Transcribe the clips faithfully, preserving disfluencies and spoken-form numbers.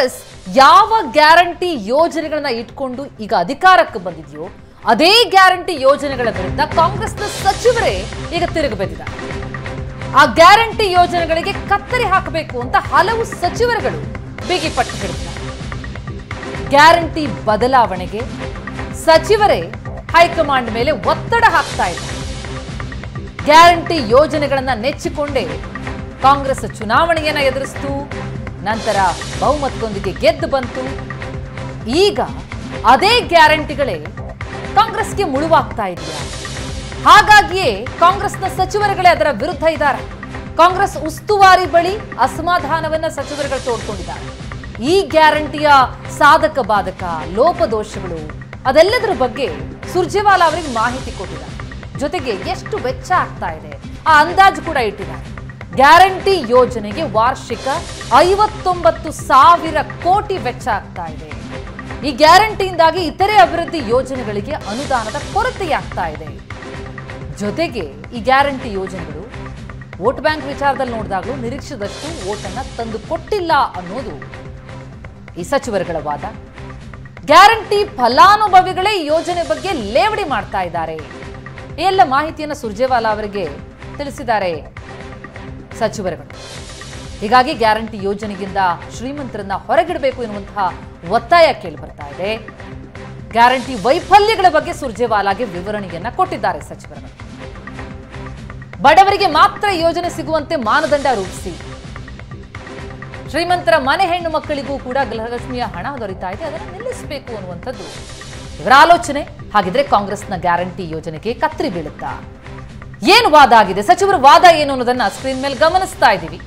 ಕಾಂಗ್ರೆಸ್ ಯಾವ ಗ್ಯಾರಂಟಿ ಯೋಜನೆಗಳನ್ನ ಇಟ್ಕೊಂಡು ಈಗ ಅಧಿಕಾರಕ್ಕೆ ಬಂದಿದೆಯೋ ಅದೇ ಗ್ಯಾರಂಟಿ ಯೋಜನೆಗಳ ವಿರುದ್ಧ ಕಾಂಗ್ರೆಸ್ನ ಸಚಿವರೇ ಈಗ ತಿರುಗಬೇಕಿದ್ದಾರೆ. ಆ ಗ್ಯಾರಂಟಿ ಯೋಜನೆಗಳಿಗೆ ಕತ್ತರಿ ಹಾಕಬೇಕು ಅಂತ ಹಲವು ಸಚಿವರುಗಳು ಬಿಗಿಪಟ್ಟು ಹಿಡಿದಿದ್ದಾರೆ. ಗ್ಯಾರಂಟಿ ಬದಲಾವಣೆಗೆ ಸಚಿವರೇ ಹೈಕಮಾಂಡ್ ಮೇಲೆ ಒತ್ತಡ ಹಾಕ್ತಾ ಇದ್ದಾರೆ. ಗ್ಯಾರಂಟಿ ಯೋಜನೆಗಳನ್ನ ನೆಚ್ಚಿಕೊಂಡೇ ಕಾಂಗ್ರೆಸ್ ಚುನಾವಣೆಯನ್ನ ಎದುರಿಸಿತು, ನಂತರ ಬಹುಮತದೊಂದಿಗೆ ಗೆದ್ದು ಬಂತು. ಈಗ ಅದೇ ಗ್ಯಾರಂಟಿಗಳೇ ಕಾಂಗ್ರೆಸ್ಗೆ ಮುಳುವಾಗ್ತಾ ಇದೆಯಾ? ಹಾಗಾಗಿಯೇ ಕಾಂಗ್ರೆಸ್ನ ಸಚಿವರುಗಳೇ ಅದರ ವಿರುದ್ಧ ಇದ್ದಾರೆ. ಕಾಂಗ್ರೆಸ್ ಉಸ್ತುವಾರಿ ಬಳಿ ಅಸಮಾಧಾನವನ್ನ ಸಚಿವರುಗಳು ತೋಡ್ಕೊಂಡಿದ್ದಾರೆ. ಈ ಗ್ಯಾರಂಟಿಯ ಸಾಧಕ ಬಾಧಕ ಲೋಪದೋಷಗಳು ಅದೆಲ್ಲದರ ಬಗ್ಗೆ ಸುರ್ಜೇವಾಲಾ ಅವರಿಗೆ ಮಾಹಿತಿ ಕೊಟ್ಟಿದ್ದಾರೆ. ಜೊತೆಗೆ ಎಷ್ಟು ವೆಚ್ಚ ಆಗ್ತಾ ಇದೆ ಆ ಅಂದಾಜು ಕೂಡ ಇಟ್ಟಿದ್ದಾರೆ. ಗ್ಯಾರಂಟಿ ಯೋಜನೆಗೆ ವಾರ್ಷಿಕ ಐವತ್ತೊಂಬತ್ತು ಸಾವಿರ ಕೋಟಿ ವೆಚ್ಚ ಆಗ್ತಾ ಇದೆ. ಈ ಗ್ಯಾರಂಟಿಯಿಂದಾಗಿ ಇತರೆ ಅಭಿವೃದ್ಧಿ ಯೋಜನೆಗಳಿಗೆ ಅನುದಾನದ ಕೊರತೆಯಾಗ್ತಾ ಇದೆ. ಜೊತೆಗೆ ಈ ಗ್ಯಾರಂಟಿ ಯೋಜನೆಗಳು ವೋಟ್ ಬ್ಯಾಂಕ್ ವಿಚಾರದಲ್ಲಿ ನೋಡಿದಾಗಲೂ ನಿರೀಕ್ಷಿಸಿದಷ್ಟು ವೋಟನ್ನ ತಂದು ಕೊಟ್ಟಿಲ್ಲ ಅನ್ನೋದು ಈ ಸಚಿವರುಗಳ ವಾದ. ಗ್ಯಾರಂಟಿ ಫಲಾನುಭವಿಗಳೇ ಈ ಯೋಜನೆ ಬಗ್ಗೆ ಲೇವಡಿ ಮಾಡ್ತಾ ಇದ್ದಾರೆ. ಎಲ್ಲ ಮಾಹಿತಿಯನ್ನು ಸುರ್ಜೇವಾಲಾ ಅವರಿಗೆ ತಿಳಿಸಿದ್ದಾರೆ ಸಚಿವರುಗಳು. ಹೀಗಾಗಿ ಗ್ಯಾರಂಟಿ ಯೋಜನೆಗಿಂತ ಶ್ರೀಮಂತರನ್ನ ಹೊರಗಿಡಬೇಕು ಎನ್ನುವಂತಹ ಒತ್ತಾಯ ಕೇಳಿ ಬರ್ತಾ ಇದೆ. ಗ್ಯಾರಂಟಿ ವೈಫಲ್ಯಗಳ ಬಗ್ಗೆ ಸುರ್ಜೇವಾಲಾಗೆ ವಿವರಣೆಯನ್ನ ಕೊಟ್ಟಿದ್ದಾರೆ ಸಚಿವರುಗಳು. ಬಡವರಿಗೆ ಮಾತ್ರ ಯೋಜನೆ ಸಿಗುವಂತೆ ಮಾನದಂಡ ರೂಪಿಸಿ, ಶ್ರೀಮಂತರ ಮನೆ ಹೆಣ್ಣು ಮಕ್ಕಳಿಗೂ ಕೂಡ ಗೃಹಲಕ್ಷ್ಮಿಯ ಹಣ ದೊರೀತಾ ಇದೆ, ಅದನ್ನು ನಿಲ್ಲಿಸಬೇಕು ಅನ್ನುವಂಥದ್ದು ಇವರ ಆಲೋಚನೆ. ಹಾಗಿದ್ರೆ ಕಾಂಗ್ರೆಸ್ನ ಗ್ಯಾರಂಟಿ ಯೋಜನೆಗೆ ಕತ್ತರಿ ಬೀಳುತ್ತಾ? ಏನು ವಾದ ಆಗಿದೆ, ಸಚಿವರ ವಾದ ಏನು ಅನ್ನೋದನ್ನ ಸ್ಕ್ರೀನ್ ಮೇಲೆ ಗಮನಿಸ್ತಾ ಇದ್ದೀವಿ.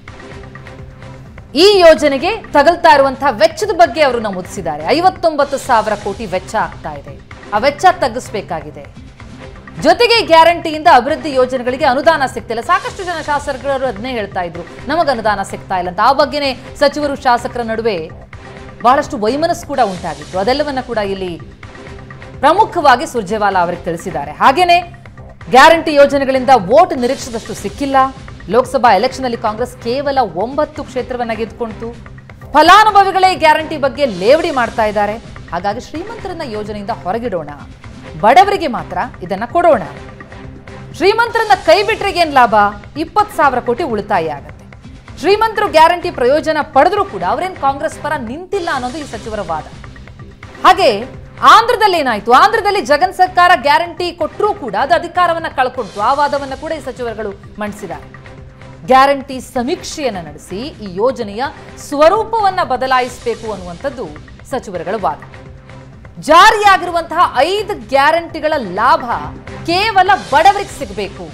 ಈ ಯೋಜನೆಗೆ ತಗಲ್ತಾ ಇರುವಂತಹ ವೆಚ್ಚದ ಬಗ್ಗೆ ಅವರು ನಮೂದಿಸಿದ್ದಾರೆ. ಐವತ್ತೊಂಬತ್ತು ಸಾವಿರ ಕೋಟಿ ವೆಚ್ಚ ಆಗ್ತಾ ಇದೆ. ಆ ವೆಚ್ಚ ತಗ್ಗಿಸಬೇಕಾಗಿದೆ. ಜೊತೆಗೆ ಗ್ಯಾರಂಟಿಯಿಂದ ಅಭಿವೃದ್ಧಿ ಯೋಜನೆಗಳಿಗೆ ಅನುದಾನ ಸಿಗ್ತಿಲ್ಲ. ಸಾಕಷ್ಟು ಜನ ಶಾಸಕರು ಅದನ್ನೇ ಹೇಳ್ತಾ ಇದ್ರು, ನಮಗೆ ಅನುದಾನ ಸಿಗ್ತಾ ಇಲ್ಲ ಅಂತ. ಆ ಬಗ್ಗೆನೇ ಸಚಿವರು ಶಾಸಕರ ನಡುವೆ ಬಹಳಷ್ಟು ವೈಮನಸ್ಸು ಕೂಡ ಉಂಟಾಗಿತ್ತು. ಅದೆಲ್ಲವನ್ನ ಕೂಡ ಇಲ್ಲಿ ಪ್ರಮುಖವಾಗಿ ಸುರ್ಜೇವಾಲಾ ಅವರಿಗೆ ತಿಳಿಸಿದ್ದಾರೆ. ಹಾಗೇನೆ ಗ್ಯಾರಂಟಿ ಯೋಜನೆಗಳಿಂದ ವೋಟ್ ನಿರೀಕ್ಷಿಸಿದಷ್ಟು ಸಿಕ್ಕಿಲ್ಲ. ಲೋಕಸಭಾ ಎಲೆಕ್ಷನ್ ಅಲ್ಲಿ ಕಾಂಗ್ರೆಸ್ ಕೇವಲ ಒಂಬತ್ತು ಕ್ಷೇತ್ರವನ್ನ ಗೆದ್ದುಕೊಂಡಿತು. ಫಲಾನುಭವಿಗಳೇ ಗ್ಯಾರಂಟಿ ಬಗ್ಗೆ ಲೇವಡಿ ಮಾಡ್ತಾ ಇದ್ದಾರೆ. ಹಾಗಾಗಿ ಶ್ರೀಮಂತರನ್ನ ಯೋಜನೆಯಿಂದ ಹೊರಗಿಡೋಣ, ಬಡವರಿಗೆ ಮಾತ್ರ ಇದನ್ನ ಕೊಡೋಣ. ಶ್ರೀಮಂತರನ್ನ ಕೈ ಬಿಟ್ರೆ ಏನ್ ಲಾಭ? ಇಪ್ಪತ್ತು ಸಾವಿರ ಕೋಟಿ ಉಳಿತಾಯ ಆಗುತ್ತೆ. ಶ್ರೀಮಂತರು ಗ್ಯಾರಂಟಿ ಪ್ರಯೋಜನ ಪಡೆದ್ರೂ ಕೂಡ ಅವರೇನ್ ಕಾಂಗ್ರೆಸ್ ಪರ ನಿಂತಿಲ್ಲ ಅನ್ನೋದು ಈ ಸಚಿವರ ವಾದ. ಹಾಗೆ ಆಂಧ್ರದಲ್ಲಿ ಏನಾಯ್ತು? ಆಂಧ್ರದಲ್ಲಿ ಜಗನ್ ಸರ್ಕಾರ ಗ್ಯಾರಂಟಿ ಕೊಟ್ಟರೂ ಕೂಡ ಅದು ಅಧಿಕಾರವನ್ನ ಕಳ್ಕೊಂತು. ಆ ವಾದವನ್ನ ಕೂಡ ಈ ಸಚಿವರುಗಳು ಮಂಡಿಸಿದ್ದಾರೆ. ಗ್ಯಾರಂಟಿ ಸಮೀಕ್ಷೆಯನ್ನ ನಡೆಸಿ ಈ ಯೋಜನೆಯ ಸ್ವರೂಪವನ್ನ ಬದಲಾಯಿಸಬೇಕು ಅನ್ನುವಂಥದ್ದು ಸಚಿವರುಗಳ ವಾದ. ಜಾರಿಯಾಗಿರುವಂತಹ ಐದು ಗ್ಯಾರಂಟಿಗಳ ಲಾಭ ಕೇವಲ ಬಡವರಿಗೆ ಸಿಗಬೇಕು,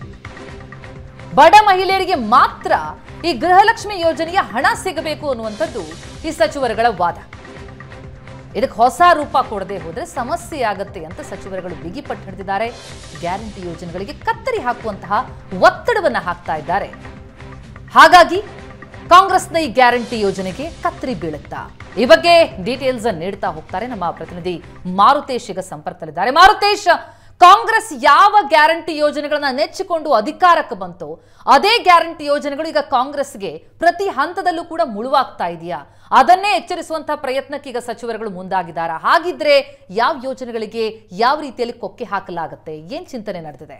ಬಡ ಮಹಿಳೆಯರಿಗೆ ಮಾತ್ರ ಈ ಗೃಹಲಕ್ಷ್ಮಿ ಯೋಜನೆಯ ಹಣ ಸಿಗಬೇಕು ಅನ್ನುವಂಥದ್ದು ಈ ಸಚಿವರುಗಳ ವಾದ. ಇದಕ್ಕೆ ಹೊಸ ರೂಪ ಕೊಡದೆ ಹೋದ್ರೆ ಸಮಸ್ಯೆ ಆಗತ್ತೆ ಅಂತ ಸಚಿವರುಗಳು ಬಿಗಿಪಟ್ಟು ಹಿಡಿದಿದ್ದಾರೆ. ಗ್ಯಾರಂಟಿ ಯೋಜನೆಗಳಿಗೆ ಕತ್ತರಿ ಹಾಕುವಂತಹ ಒತ್ತಡವನ್ನ ಹಾಕ್ತಾ ಇದ್ದಾರೆ. ಹಾಗಾಗಿ ಕಾಂಗ್ರೆಸ್ನ ಈ ಗ್ಯಾರಂಟಿ ಯೋಜನೆಗೆ ಕತ್ತರಿ ಬೀಳುತ್ತಾ? ಈ ಬಗ್ಗೆ ಡೀಟೇಲ್ಸ್ ನೀಡ್ತಾ ಹೋಗ್ತಾರೆ ನಮ್ಮ ಪ್ರತಿನಿಧಿ ಮಾರುತೇಶ್ ಈಗ ಸಂಪರ್ಕದಲ್ಲಿದ್ದಾರೆ. ಮಾರುತೇಶ್, ಕಾಂಗ್ರೆಸ್ ಯಾವ ಗ್ಯಾರಂಟಿ ಯೋಜನೆಗಳನ್ನ ನೆಚ್ಚಿಕೊಂಡು ಅಧಿಕಾರಕ್ಕೆ ಬಂತು ಅದೇ ಗ್ಯಾರಂಟಿ ಯೋಜನೆಗಳು ಈಗ ಕಾಂಗ್ರೆಸ್ಗೆ ಪ್ರತಿ ಹಂತದಲ್ಲೂ ಕೂಡ ಮುಳುವಾಗ್ತಾ ಇದೆಯಾ? ಅದನ್ನೇ ಎಚ್ಚರಿಸುವಂತಹ ಪ್ರಯತ್ನಕ್ಕೆ ಈಗ ಸಚಿವರುಗಳು ಮುಂದಾಗಿದ್ದಾರೆ. ಹಾಗಿದ್ರೆ ಯಾವ ಯೋಜನೆಗಳಿಗೆ ಯಾವ ರೀತಿಯಲ್ಲಿ ಕೊಕ್ಕೆ ಹಾಕಲಾಗುತ್ತೆ? ಏನ್ ಚಿಂತನೆ ನಡೆದಿದೆ?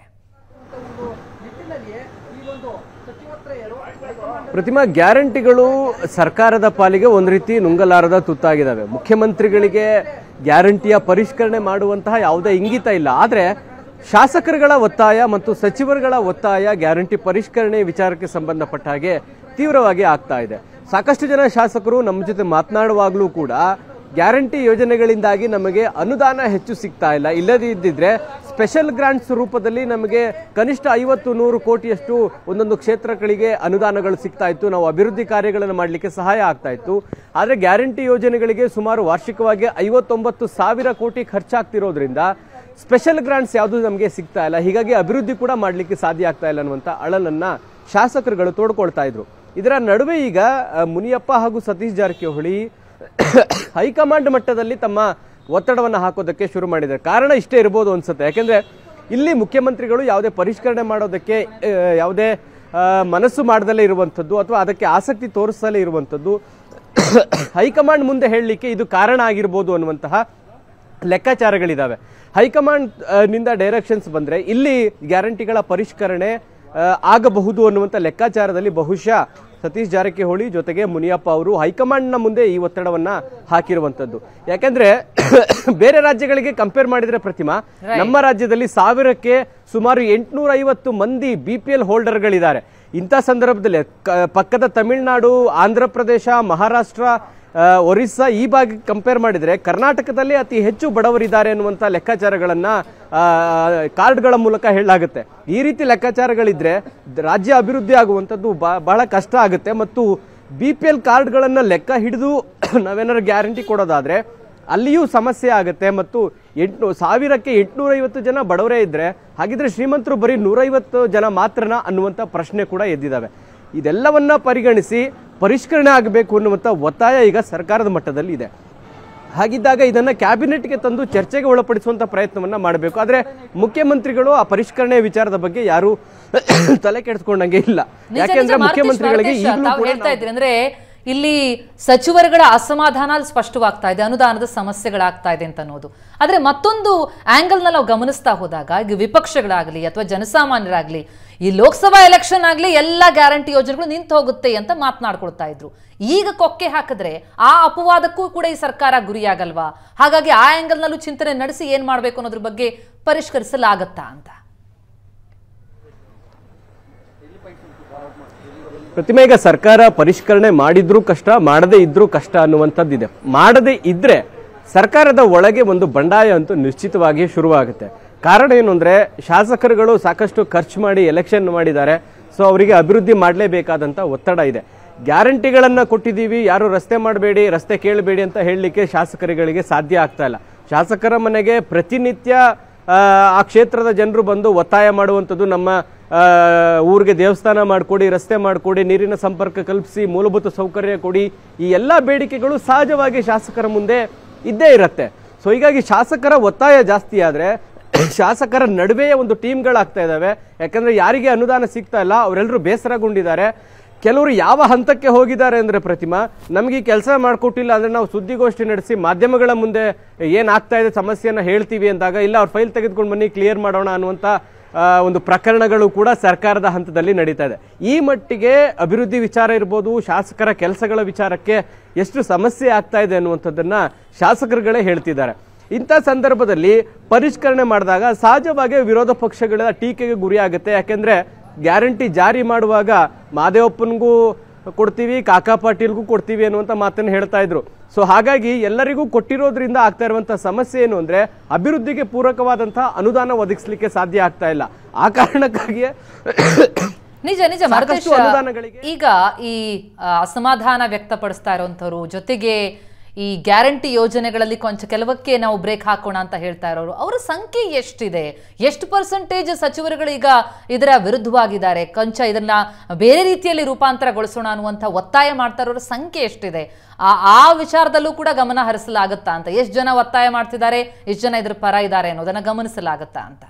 ಪ್ರತಿಮಾ, ಗ್ಯಾರಂಟಿಗಳು ಸರ್ಕಾರದ ಪಾಲಿಗೆ ಒಂದು ರೀತಿ ನುಂಗಲಾರದ ತುತ್ತಾಗಿದ್ದಾವೆ. ಮುಖ್ಯಮಂತ್ರಿಗಳಿಗೆ ಗ್ಯಾರಂಟಿಯ ಪರಿಷ್ಕರಣೆ ಮಾಡುವಂತಹ ಯಾವುದೇ ಇಂಗಿತ ಇಲ್ಲ. ಆದರೆ ಶಾಸಕರುಗಳ ಒತ್ತಾಯ ಮತ್ತು ಸಚಿವರುಗಳ ಒತ್ತಾಯ ಗ್ಯಾರಂಟಿ ಪರಿಷ್ಕರಣೆ ವಿಚಾರಕ್ಕೆ ಸಂಬಂಧಪಟ್ಟ ಹಾಗೆ ತೀವ್ರವಾಗಿ ಆಗ್ತಾ ಇದೆ. ಸಾಕಷ್ಟು ಜನ ಶಾಸಕರು ನಮ್ಮ ಜೊತೆ ಮಾತನಾಡುವಾಗಲೂ ಕೂಡ ಗ್ಯಾರಂಟಿ ಯೋಜನೆಗಳಿಂದಾಗಿ ನಮಗೆ ಅನುದಾನ ಹೆಚ್ಚು ಸಿಗ್ತಾ ಇಲ್ಲ, ಇಲ್ಲದಿದ್ದರೆ ಸ್ಪೆಷಲ್ ಗ್ರಾಂಟ್ಸ್ ರೂಪದಲ್ಲಿ ನಮಗೆ ಕನಿಷ್ಠ ಐವತ್ತು ನೂರು ಕೋಟಿಯಷ್ಟು ಒಂದೊಂದು ಕ್ಷೇತ್ರಗಳಿಗೆ ಅನುದಾನಗಳು ಸಿಗ್ತಾ ಇತ್ತು, ನಾವು ಅಭಿವೃದ್ಧಿ ಕಾರ್ಯಗಳನ್ನು ಮಾಡಲಿಕ್ಕೆ ಸಹಾಯ ಆಗ್ತಾ ಇತ್ತು. ಆದರೆ ಗ್ಯಾರಂಟಿ ಯೋಜನೆಗಳಿಗೆ ಸುಮಾರು ವಾರ್ಷಿಕವಾಗಿ ಐವತ್ತೊಂಬತ್ತು ಸಾವಿರ ಕೋಟಿ ಖರ್ಚಾಗ್ತಿರೋದ್ರಿಂದ ಸ್ಪೆಷಲ್ ಗ್ರಾಂಟ್ಸ್ ಯಾವುದು ನಮಗೆ ಸಿಗ್ತಾ ಇಲ್ಲ, ಹೀಗಾಗಿ ಅಭಿವೃದ್ಧಿ ಕೂಡ ಮಾಡಲಿಕ್ಕೆ ಸಾಧ್ಯ ಆಗ್ತಾ ಇಲ್ಲ ಅನ್ನುವಂಥ ಅಳಲನ್ನ ಶಾಸಕರುಗಳು ತೋಡ್ಕೊಳ್ತಾ ಇದ್ರು. ಇದರ ನಡುವೆ ಈಗ ಮುನಿಯಪ್ಪ ಹಾಗೂ ಸತೀಶ್ ಜಾರಕಿಹೊಳಿ ಹೈಕಮಾಂಡ್ ಮಟ್ಟದಲ್ಲಿ ತಮ್ಮ ಒತ್ತಡವನ್ನು ಹಾಕೋದಕ್ಕೆ ಶುರು ಮಾಡಿದ್ದಾರೆ. ಕಾರಣ ಇಷ್ಟೇ ಇರ್ಬೋದು ಅನ್ಸುತ್ತೆ. ಯಾಕೆಂದ್ರೆ ಇಲ್ಲಿ ಮುಖ್ಯಮಂತ್ರಿಗಳು ಯಾವುದೇ ಪರಿಷ್ಕರಣೆ ಮಾಡೋದಕ್ಕೆ ಯಾವುದೇ ಮನಸ್ಸು ಮಾಡದಲ್ಲೇ ಇರುವಂಥದ್ದು ಅಥವಾ ಅದಕ್ಕೆ ಆಸಕ್ತಿ ತೋರಿಸಲೇ ಇರುವಂಥದ್ದು ಹೈಕಮಾಂಡ್ ಮುಂದೆ ಹೇಳಲಿಕ್ಕೆ ಇದು ಕಾರಣ ಆಗಿರ್ಬೋದು ಅನ್ನುವಂತಹ ಲೆಕ್ಕಾಚಾರಗಳಿದ್ದಾವೆ. ಹೈಕಮಾಂಡ್ ನಿಂದ ಡೈರೆಕ್ಷನ್ಸ್ ಬಂದರೆ ಇಲ್ಲಿ ಗ್ಯಾರಂಟಿಗಳ ಪರಿಷ್ಕರಣೆ ಆಗಬಹುದು ಅನ್ನುವಂಥ ಲೆಕ್ಕಾಚಾರದಲ್ಲಿ ಬಹುಶಃ ಸತೀಶ್ ಜಾರಕಿಹೊಳಿ ಜೊತೆಗೆ ಮುನಿಯಪ್ಪ ಅವರು ಹೈಕಮಾಂಡ್ನ ಮುಂದೆ ಈ ಒತ್ತಡವನ್ನ ಹಾಕಿರುವಂಥದ್ದು. ಯಾಕೆಂದ್ರೆ ಬೇರೆ ರಾಜ್ಯಗಳಿಗೆ ಕಂಪೇರ್ ಮಾಡಿದ್ರೆ ಪ್ರತಿಮಾ, ನಮ್ಮ ರಾಜ್ಯದಲ್ಲಿ ಸಾವಿರಕ್ಕೆ ಸುಮಾರು ಎಂಟುನೂರ ಐವತ್ತು ಮಂದಿ ಬಿ ಪಿ ಎಲ್ ಹೋಲ್ಡರ್ಗಳಿದ್ದಾರೆ. ಇಂಥ ಸಂದರ್ಭದಲ್ಲಿ ಪಕ್ಕದ ತಮಿಳುನಾಡು, ಆಂಧ್ರ ಪ್ರದೇಶ, ಮಹಾರಾಷ್ಟ್ರ, ಒರಿಸ್ಸಾ ಈ ಭಾಗಕ್ಕೆ ಕಂಪೇರ್ ಮಾಡಿದರೆ ಕರ್ನಾಟಕದಲ್ಲಿ ಅತಿ ಹೆಚ್ಚು ಬಡವರಿದ್ದಾರೆ ಅನ್ನುವಂಥ ಲೆಕ್ಕಾಚಾರಗಳನ್ನ ಕಾರ್ಡ್ಗಳ ಮೂಲಕ ಹೇಳಲಾಗುತ್ತೆ. ಈ ರೀತಿ ಲೆಕ್ಕಾಚಾರಗಳಿದ್ರೆ ರಾಜ್ಯ ಅಭಿವೃದ್ಧಿ ಆಗುವಂಥದ್ದು ಬಹಳ ಕಷ್ಟ ಆಗುತ್ತೆ. ಮತ್ತು ಬಿ ಪಿ ಎಲ್ ಕಾರ್ಡ್ಗಳನ್ನು ಲೆಕ್ಕ ಹಿಡಿದು ನಾವೇನಾದ್ರು ಗ್ಯಾರಂಟಿ ಕೊಡೋದಾದ್ರೆ ಅಲ್ಲಿಯೂ ಸಮಸ್ಯೆ ಆಗುತ್ತೆ. ಮತ್ತು ಎಂಟು ಸಾವಿರಕ್ಕೆ ಎಂಟುನೂರ ಐವತ್ತು ಜನ ಬಡವರೇ ಇದ್ರೆ ಹಾಗಿದ್ರೆ ಶ್ರೀಮಂತರು ಬರೀ ನೂರೈವತ್ತು ಜನ ಮಾತ್ರನಾ ಅನ್ನುವಂಥ ಪ್ರಶ್ನೆ ಕೂಡ ಎದ್ದಿದ್ದಾವೆ. ಇದೆಲ್ಲವನ್ನ ಪರಿಗಣಿಸಿ ಪರಿಷ್ಕರಣೆ ಆಗಬೇಕು ಅನ್ನುವಂಥ ಒತ್ತಾಯ ಈಗ ಸರ್ಕಾರದ ಮಟ್ಟದಲ್ಲಿ ಇದೆ. ಹಾಗಿದ್ದಾಗ ಇದನ್ನ ಕ್ಯಾಬಿನೆಟ್ಗೆ ತಂದು ಚರ್ಚೆಗೆ ಒಳಪಡಿಸುವಂತ ಪ್ರಯತ್ನವನ್ನ ಮಾಡಬೇಕು. ಆದ್ರೆ ಮುಖ್ಯಮಂತ್ರಿಗಳು ಆ ಪರಿಷ್ಕರಣೆ ವಿಚಾರದ ಬಗ್ಗೆ ಯಾರು ತಲೆ ಕೆಡಿಸ್ಕೊಂಡಂಗೆ ಇಲ್ಲ. ಯಾಕೆಂದ್ರೆ ಮುಖ್ಯಮಂತ್ರಿಗಳಿಗೆ ಈಗಲೂ ಕೂಡ ಹೇಳ್ತಾ ಇದ್ರಿ ಅಂದ್ರೆ ಇಲ್ಲಿ ಸಚಿವರುಗಳ ಅಸಮಾಧಾನ ಸ್ಪಷ್ಟವಾಗ್ತಾ ಇದೆ, ಅನುದಾನದ ಸಮಸ್ಯೆಗಳಾಗ್ತಾ ಇದೆ ಅಂತ ಅನ್ನೋದು. ಆದ್ರೆ ಮತ್ತೊಂದು ಆಂಗಲ್ ನಲ್ಲಿ ನಾವು ಗಮನಿಸ್ತಾ ಹೋದಾಗ ಈಗ ವಿಪಕ್ಷಗಳಾಗ್ಲಿ ಅಥವಾ ಜನಸಾಮಾನ್ಯರಾಗ್ಲಿ ಈ ಲೋಕಸಭಾ ಎಲೆಕ್ಷನ್ ಆಗ್ಲಿ ಎಲ್ಲಾ ಗ್ಯಾರಂಟಿ ಯೋಜನೆಗಳು ನಿಂತು ಹೋಗುತ್ತೆ ಅಂತ ಮಾತನಾಡ್ಕೊಳ್ತಾ ಇದ್ರು. ಈಗ ಕೊಕ್ಕೆ ಹಾಕಿದ್ರೆ ಆ ಅಪವಾದಕ್ಕೂ ಕೂಡ ಈ ಸರ್ಕಾರ ಗುರಿಯಾಗಲ್ವಾ? ಹಾಗಾಗಿ ಆ ಆಂಗಲ್ ನಲ್ಲೂ ಚಿಂತನೆ ನಡೆಸಿ ಏನ್ ಮಾಡ್ಬೇಕು ಅನ್ನೋದ್ರ ಬಗ್ಗೆ ಪರಿಷ್ಕರಿಸಲಾಗತ್ತಾ ಅಂತ. ಪ್ರತಿಮೆ, ಈಗ ಸರ್ಕಾರ ಪರಿಷ್ಕರಣೆ ಮಾಡಿದ್ರೂ ಕಷ್ಟ, ಮಾಡದೇ ಇದ್ರೂ ಕಷ್ಟ ಅನ್ನುವಂಥದ್ದಿದೆ. ಮಾಡದೇ ಇದ್ರೆ ಸರ್ಕಾರದ ಒಳಗೆ ಒಂದು ಬಂಡಾಯ ಅಂತೂ ನಿಶ್ಚಿತವಾಗಿ ಶುರುವಾಗುತ್ತೆ. ಕಾರಣ ಏನು ಅಂದ್ರೆ ಶಾಸಕರುಗಳು ಸಾಕಷ್ಟು ಖರ್ಚು ಮಾಡಿ ಎಲೆಕ್ಷನ್ ಮಾಡಿದ್ದಾರೆ. ಸೊ ಅವರಿಗೆ ಅಭಿವೃದ್ಧಿ ಮಾಡಲೇಬೇಕಾದಂತ ಒತ್ತಡ ಇದೆ. ಗ್ಯಾರಂಟಿಗಳನ್ನ ಕೊಟ್ಟಿದ್ದೀವಿ, ಯಾರು ರಸ್ತೆ ಮಾಡಬೇಡಿ, ರಸ್ತೆ ಕೇಳಬೇಡಿ ಅಂತ ಹೇಳಲಿಕ್ಕೆ ಶಾಸಕರುಗಳಿಗೆ ಸಾಧ್ಯ ಆಗ್ತಾ ಇಲ್ಲ. ಶಾಸಕರ ಮನೆಗೆ ಪ್ರತಿನಿತ್ಯ ಆ ಕ್ಷೇತ್ರದ ಜನರು ಬಂದು ಒತ್ತಾಯ ಮಾಡುವಂಥದ್ದು, ನಮ್ಮ ಊರಿಗೆ ದೇವಸ್ಥಾನ ಮಾಡಿಕೊಡಿ, ರಸ್ತೆ ಮಾಡಿಕೊಡಿ, ನೀರಿನ ಸಂಪರ್ಕ ಕಲ್ಪಿಸಿ, ಮೂಲಭೂತ ಸೌಕರ್ಯ ಕೊಡಿ, ಈ ಎಲ್ಲ ಬೇಡಿಕೆಗಳು ಸಹಜವಾಗಿ ಶಾಸಕರ ಮುಂದೆ ಇದ್ದೇ ಇರುತ್ತೆ. ಸೊ ಹೀಗಾಗಿ ಶಾಸಕರ ಒತ್ತಾಯ ಜಾಸ್ತಿ ಆದ್ರೆ ಶಾಸಕರ ನಡುವೆ ಒಂದು ಟೀಮ್ಗಳಾಗ್ತಾ ಇದಾವೆ. ಯಾಕಂದ್ರೆ ಯಾರಿಗೆ ಅನುದಾನ ಸಿಗ್ತಾ ಇಲ್ಲ ಅವರೆಲ್ಲರೂ ಬೇಸರಗೊಂಡಿದ್ದಾರೆ. ಕೆಲವರು ಯಾವ ಹಂತಕ್ಕೆ ಹೋಗಿದ್ದಾರೆ ಅಂದ್ರೆ ಪ್ರತಿಮಾ, ನಮ್ಗೆ ಈ ಕೆಲಸ ಮಾಡಿಕೊಟ್ಟಿಲ್ಲ ಅಂದ್ರೆ ನಾವು ಸುದ್ದಿಗೋಷ್ಠಿ ನಡೆಸಿ ಮಾಧ್ಯಮಗಳ ಮುಂದೆ ಏನಾಗ್ತಾ ಇದೆ ಸಮಸ್ಯೆಯನ್ನ ಹೇಳ್ತೀವಿ ಅಂದಾಗ ಇಲ್ಲ ಅವ್ರ ಫೈಲ್ ತೆಗೆದುಕೊಂಡು ಬನ್ನಿ ಕ್ಲಿಯರ್ ಮಾಡೋಣ ಅನ್ನುವಂತ ಒಂದು ಪ್ರಕರಣಗಳು ಕೂಡ ಸರ್ಕಾರದ ಹಂತದಲ್ಲಿ ನಡೀತಾ ಇದೆ. ಈ ಮಟ್ಟಿಗೆ ಅಭಿವೃದ್ಧಿ ವಿಚಾರ ಇರ್ಬೋದು, ಶಾಸಕರ ಕೆಲಸಗಳ ವಿಚಾರಕ್ಕೆ ಎಷ್ಟು ಸಮಸ್ಯೆ ಆಗ್ತಾ ಇದೆ ಅನ್ನುವಂಥದ್ದನ್ನ ಶಾಸಕರುಗಳೇ ಹೇಳ್ತಿದ್ದಾರೆ. ಇಂಥ ಸಂದರ್ಭದಲ್ಲಿ ಪರಿಷ್ಕರಣೆ ಮಾಡಿದಾಗ ಸಹಜವಾಗಿ ವಿರೋಧ ಪಕ್ಷಗಳ ಟೀಕೆಗೆ ಗುರಿ ಆಗುತ್ತೆ. ಯಾಕೆಂದ್ರೆ ಗ್ಯಾರಂಟಿ ಜಾರಿ ಮಾಡುವಾಗ ಮಾದೇವಪ್ಪನಿಗೂ ಕೊಡ್ತೀವಿ, ಕಾಕಾ ಪಾಟೀಲ್ಗೂ ಕೊಡ್ತೀವಿ ಅನ್ನುವಂಥ ಮಾತನ್ನು ಹೇಳ್ತಾ ಇದ್ರು. ಸೊ ಹಾಗಾಗಿ ಎಲ್ಲರಿಗೂ ಕೊಟ್ಟಿರೋದ್ರಿಂದ ಆಗ್ತಾ ಇರುವಂತಹ ಸಮಸ್ಯೆ ಏನು ಅಂದ್ರೆ ಅಭಿವೃದ್ಧಿಗೆ ಪೂರಕವಾದಂತಹ ಅನುದಾನ ಒದಗಿಸಲಿಕ್ಕೆ ಸಾಧ್ಯ ಆಗ್ತಾ ಇಲ್ಲ. ಆ ಕಾರಣಕ್ಕಾಗಿಯೇ ನಿಜ ನಿಜ ಈಗ ಈ ಅಸಮಾಧಾನ ವ್ಯಕ್ತಪಡಿಸ್ತಾ ಇರುವಂತವ್ರು ಜೊತೆಗೆ ಈ ಗ್ಯಾರಂಟಿ ಯೋಜನೆಗಳಲ್ಲಿ ಕೊಂಚ ಕೆಲವಕ್ಕೆ ನಾವು ಬ್ರೇಕ್ ಹಾಕೋಣ ಅಂತ ಹೇಳ್ತಾ ಇರೋರು ಅವರ ಸಂಖ್ಯೆ ಎಷ್ಟಿದೆ? ಎಷ್ಟು ಪರ್ಸೆಂಟೇಜ್ ಸಚಿವರುಗಳು ಈಗ ಇದರ ವಿರುದ್ಧವಾಗಿದ್ದಾರೆ? ಕೊಂಚ ಇದನ್ನ ಬೇರೆ ರೀತಿಯಲ್ಲಿ ರೂಪಾಂತರಗೊಳಿಸೋಣ ಅನ್ನುವಂಥ ಒತ್ತಾಯ ಮಾಡ್ತಾ ಇರೋರ ಸಂಖ್ಯೆ ಎಷ್ಟಿದೆ? ಆ ಆ ವಿಚಾರದಲ್ಲೂ ಕೂಡ ಗಮನ ಹರಿಸಲಾಗತ್ತಾ ಅಂತ? ಎಷ್ಟು ಜನ ಒತ್ತಾಯ ಮಾಡ್ತಿದ್ದಾರೆ, ಎಷ್ಟು ಜನ ಇದ್ರ ಪರ ಇದ್ದಾರೆ ಅನ್ನೋದನ್ನ ಗಮನಿಸಲಾಗತ್ತಾ ಅಂತ?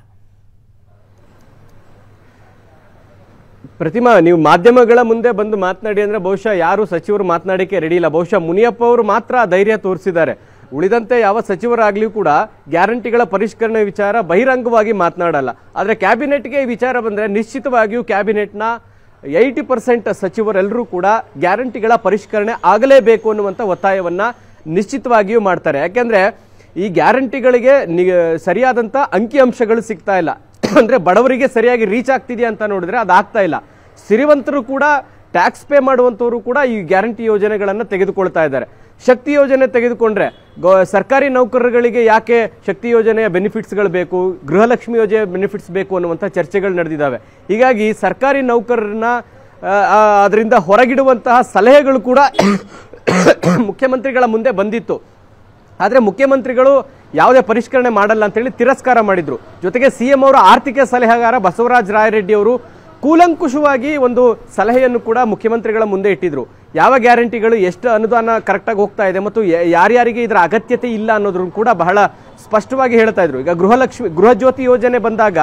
ಪ್ರತಿಮಾ, ನೀವು ಮಾಧ್ಯಮಗಳ ಮುಂದೆ ಬಂದು ಮಾತನಾಡಿ ಅಂದ್ರೆ ಬಹುಶಃ ಯಾರು ಸಚಿವರು ಮಾತನಾಡಿಕೆ ರೆಡಿ ಇಲ್ಲ. ಬಹುಶಃ ಮುನಿಯಪ್ಪ ಅವರು ಮಾತ್ರ ಧೈರ್ಯ ತೋರಿಸಿದ್ದಾರೆ. ಉಳಿದಂತೆ ಯಾವ ಸಚಿವರಾಗ್ಲಿಯೂ ಕೂಡ ಗ್ಯಾರಂಟಿಗಳ ಪರಿಷ್ಕರಣೆ ವಿಚಾರ ಬಹಿರಂಗವಾಗಿ ಮಾತನಾಡಲ್ಲ. ಆದ್ರೆ ಕ್ಯಾಬಿನೆಟ್ಗೆ ಈ ವಿಚಾರ ಬಂದ್ರೆ ನಿಶ್ಚಿತವಾಗಿಯೂ ಕ್ಯಾಬಿನೆಟ್ನ ಏಯ್ಟಿ ಪರ್ಸೆಂಟ್ ಸಚಿವರೆಲ್ಲರೂ ಕೂಡ ಗ್ಯಾರಂಟಿಗಳ ಪರಿಷ್ಕರಣೆ ಆಗಲೇಬೇಕು ಅನ್ನುವಂಥ ಒತ್ತಾಯವನ್ನ ನಿಶ್ಚಿತವಾಗಿಯೂ ಮಾಡ್ತಾರೆ. ಯಾಕೆಂದ್ರೆ ಈ ಗ್ಯಾರಂಟಿಗಳಿಗೆ ಸರಿಯಾದಂತ ಅಂಕಿಅಂಶಗಳು ಸಿಗ್ತಾ ಇಲ್ಲ. ಅಂದ್ರೆ ಬಡವರಿಗೆ ಸರಿಯಾಗಿ ರೀಚ್ ಆಗ್ತಿದೆಯಾ ಅಂತ ನೋಡಿದ್ರೆ ಅದಾಗ್ತಾ ಇಲ್ಲ. ಸಿರಿವಂತರು ಕೂಡ ಟ್ಯಾಕ್ಸ್ ಪೇ ಮಾಡುವಂತವರು ಕೂಡ ಈ ಗ್ಯಾರಂಟಿ ಯೋಜನೆಗಳನ್ನು ತೆಗೆದುಕೊಳ್ತಾ ಇದ್ದಾರೆ. ಶಕ್ತಿ ಯೋಜನೆ ತೆಗೆದುಕೊಂಡ್ರೆ ಸರ್ಕಾರಿ ನೌಕರರಿಗೆ ಯಾಕೆ ಶಕ್ತಿ ಯೋಜನೆಯ ಬೆನಿಫಿಟ್ಸ್ಗಳು ಬೇಕು, ಗೃಹಲಕ್ಷ್ಮಿ ಯೋಜನೆ ಬೆನಿಫಿಟ್ಸ್ ಬೇಕು ಅನ್ನುವಂಥ ಚರ್ಚೆಗಳು ನಡೆದಿದ್ದಾವೆ. ಹೀಗಾಗಿ ಸರ್ಕಾರಿ ನೌಕರರನ್ನ ಅದರಿಂದ ಹೊರಗಿಡುವಂತಹ ಸಲಹೆಗಳು ಕೂಡ ಮುಖ್ಯಮಂತ್ರಿಗಳ ಮುಂದೆ ಬಂದಿತ್ತು. ಆದರೆ ಮುಖ್ಯಮಂತ್ರಿಗಳು ಯಾವುದೇ ಪರಿಷ್ಕರಣೆ ಮಾಡಲ್ಲ ಅಂತೇಳಿ ತಿರಸ್ಕಾರ ಮಾಡಿದ್ರು. ಜೊತೆಗೆ ಸಿಎಂ ಅವರ ಆರ್ಥಿಕ ಸಲಹೆಗಾರ ಬಸವರಾಜ ರಾಯರೆಡ್ಡಿ ಅವರು ಕೂಲಂಕುಷವಾಗಿ ಒಂದು ಸಲಹೆಯನ್ನು ಕೂಡ ಮುಖ್ಯಮಂತ್ರಿಗಳ ಮುಂದೆ ಇಟ್ಟಿದ್ರು. ಯಾವ ಗ್ಯಾರಂಟಿಗಳು ಎಷ್ಟು ಅನುದಾನ ಕರೆಕ್ಟಾಗಿ ಹೋಗ್ತಾ ಇದೆ ಮತ್ತು ಯಾರ್ಯಾರಿಗೆ ಇದರ ಅಗತ್ಯತೆ ಇಲ್ಲ ಅನ್ನೋದ್ರನ್ನು ಕೂಡ ಬಹಳ ಸ್ಪಷ್ಟವಾಗಿ ಹೇಳ್ತಾ ಇದ್ರು. ಈಗ ಗೃಹಲಕ್ಷ್ಮಿ ಗೃಹ ಜ್ಯೋತಿ ಯೋಜನೆ ಬಂದಾಗ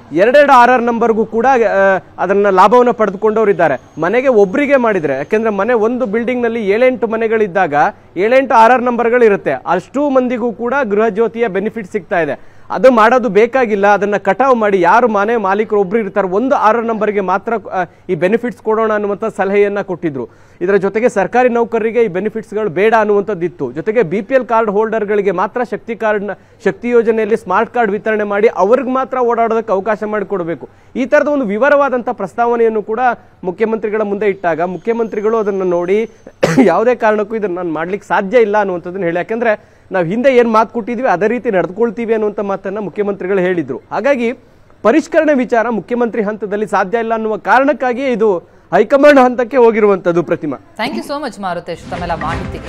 ಎರಡೆರಡು ಆರ್ ಆರ್ ನಂಬರ್ಗೂ ಕೂಡ ಅದನ್ನ ಲಾಭವನ್ನು ಪಡೆದುಕೊಂಡವರಿದ್ದಾರೆ. ಮನೆಗೆ ಒಬ್ಬರಿಗೆ ಮಾಡಿದ್ರೆ, ಯಾಕೆಂದ್ರೆ ಮನೆ ಒಂದು ಬಿಲ್ಡಿಂಗ್ ನಲ್ಲಿ ಏಳೆಂಟು ಮನೆಗಳಿದ್ದಾಗ ಏಳೆಂಟು ಆರ್ ಆರ್ ನಂಬರ್ಗಳು ಇರುತ್ತೆ, ಅಷ್ಟು ಮಂದಿಗೂ ಕೂಡ ಗೃಹ ಜ್ಯೋತಿಯ ಬೆನಿಫಿಟ್ ಸಿಗ್ತಾ ಇದೆ. ಅದು ಮಾಡೋದು ಬೇಕಾಗಿಲ್ಲ, ಅದನ್ನ ಕಟಾವು ಮಾಡಿ ಯಾರು ಮನೆ ಮಾಲೀಕರು ಒಬ್ರು ಇರ್ತಾರೆ ಒಂದು ಆರು ನಂಬರ್ಗೆ ಮಾತ್ರ ಈ ಬೆನಿಫಿಟ್ಸ್ ಕೊಡೋಣ ಅನ್ನುವಂಥ ಸಲಹೆಯನ್ನ ಕೊಟ್ಟಿದ್ರು. ಇದರ ಜೊತೆಗೆ ಸರ್ಕಾರಿ ನೌಕರರಿಗೆ ಈ ಬೆನಿಫಿಟ್ಸ್ಗಳು ಬೇಡ ಅನ್ನುವಂಥದ್ದಿತ್ತು. ಜೊತೆಗೆ ಬಿ ಪಿ ಎಲ್ ಕಾರ್ಡ್ ಹೋಲ್ಡರ್ಗಳಿಗೆ ಮಾತ್ರ ಶಕ್ತಿ ಕಾರ್ಡ್ ಶಕ್ತಿ ಯೋಜನೆಯಲ್ಲಿ ಸ್ಮಾರ್ಟ್ ಕಾರ್ಡ್ ವಿತರಣೆ ಮಾಡಿ ಅವ್ರಿಗೆ ಮಾತ್ರ ಓಡಾಡೋದಕ್ಕೆ ಅವಕಾಶ ಮಾಡಿಕೊಡಬೇಕು. ಈ ತರದ ಒಂದು ವಿವರವಾದಂಥ ಪ್ರಸ್ತಾವನೆಯನ್ನು ಕೂಡ ಮುಖ್ಯಮಂತ್ರಿಗಳ ಮುಂದೆ ಇಟ್ಟಾಗ ಮುಖ್ಯಮಂತ್ರಿಗಳು ಅದನ್ನು ನೋಡಿ ಯಾವುದೇ ಕಾರಣಕ್ಕೂ ಇದನ್ನು ನಾನು ಮಾಡ್ಲಿಕ್ಕೆ ಸಾಧ್ಯ ಇಲ್ಲ ಅನ್ನುವಂಥದ್ದನ್ನು ಹೇಳಿ, ಯಾಕೆಂದ್ರೆ ನಾವು ಹಿಂದೆ ಏನು ಮಾತು ಕೊಟ್ಟಿದ್ವಿ ಅದೇ ರೀತಿ ನಡೆದುಕೊಳ್ತೀವಿ ಅನ್ನುವಂಥ ಮಾತನ್ನ ಮುಖ್ಯಮಂತ್ರಿಗಳು ಹೇಳಿದ್ರು. ಹಾಗಾಗಿ ಪರಿಷ್ಕರಣೆ ವಿಚಾರ ಮುಖ್ಯಮಂತ್ರಿ ಹಂತದಲ್ಲಿ ಸಾಧ್ಯ ಇಲ್ಲ ಅನ್ನುವ ಕಾರಣಕ್ಕಾಗಿಯೇ ಇದು ಹೈಕಮಾಂಡ್ ಹಂತಕ್ಕೆ ಹೋಗಿರುವಂತದ್ದು. Pratima, thank you so much Marutesh ತಮ್ಮೆಲ್ಲ ಮಾಹಿತಿಗೆ.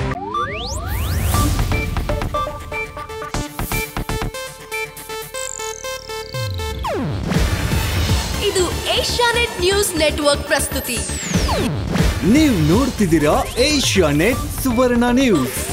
ಇದು ಏಷ್ಯಾನೆಟ್ ನ್ಯೂಸ್ ನೆಟ್ವರ್ಕ್ ಪ್ರಸ್ತುತಿ. ನೀವು ನೋಡ್ತಿದ್ದೀರಾ ಏಷ್ಯಾನೆಟ್ ಸುವರ್ಣ ನ್ಯೂಸ್.